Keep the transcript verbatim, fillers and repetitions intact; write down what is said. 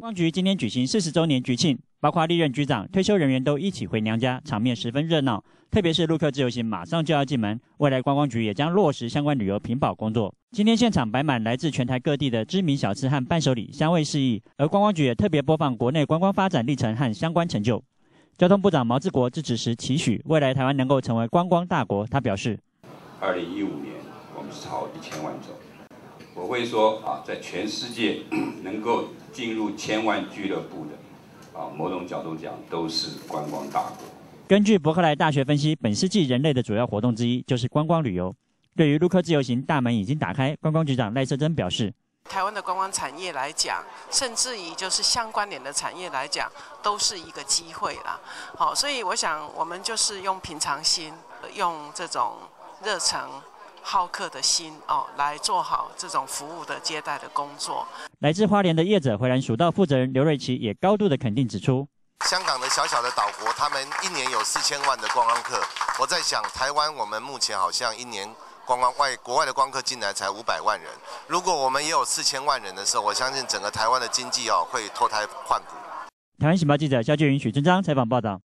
光局今天举行四十周年局庆，包括历任局长、退休人员都一起回娘家，场面十分热闹。特别是陆客自由行马上就要进门，未来观光局也将落实相关旅游品保工作。今天现场摆满来自全台各地的知名小吃和伴手礼，香味四溢。而观光局也特别播放国内观光发展历程和相关成就。交通部长毛治国致辞时期许未来台湾能够成为观光大国。他表示， 二零一五年我们是朝一千万走。我会说啊，在全世界能够进入千万俱乐部的，啊，某种角度讲都是观光大国。 根据伯克莱大学分析，本世纪人类的主要活动之一就是观光旅游。对于陆客自由行大门已经打开，观光局长赖瑟珍表示， 台湾的观光产业来讲，甚至于就是相关联的产业来讲，都是一个机会啦。好，所以我想我们就是用平常心，用这种热忱好客的心哦，来做好这种服务的接待的工作。 来自花莲的业者回蓝蜀道负责人刘瑞琪也高度的肯定指出， 香港的小小的岛国，他们一年有四千万的观光客。我在想，台湾我们目前好像一年观光外国外的观光客进来才五百万人。如果我们也有四千万人的时候，我相信整个台湾的经济哦会脱胎换骨。 台湾新报记者肖俊云、许真章采访报道。